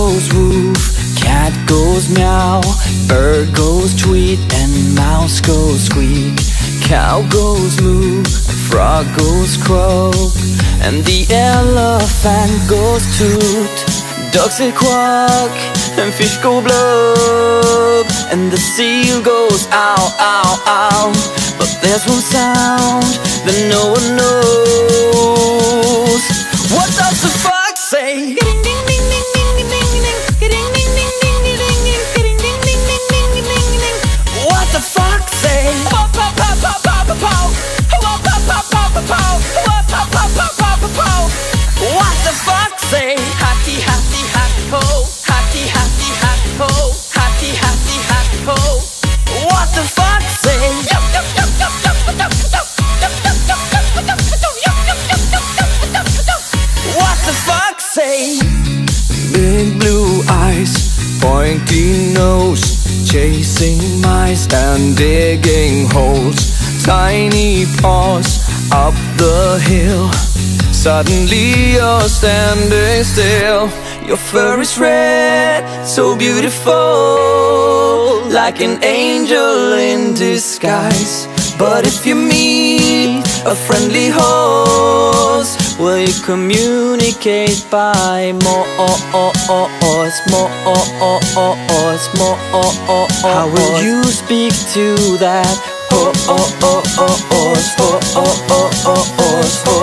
goes woof, cat goes meow, bird goes tweet, and mouse goes squeak. Cow goes moo, frog goes croak, and the elephant goes toot. Ducks say quack, and fish go blub, and the seal goes ow, ow, ow. But there's one sound that no one knows. What does the fox say? What the fox say? What the fox say? Hatty, hatty, hatty ho, hatty, hatty, hatty ho, hatty, hatty, hatty ho. What the fox say? What the fox say? Big blue eyes, pointy nose, chasing mice and digging holes. Tiny paws up the hill. Suddenly you're standing still. Your fur is red, so beautiful, like an angel in disguise. But if you meet a friendly horse, will you communicate by more? How will you speak to that horse?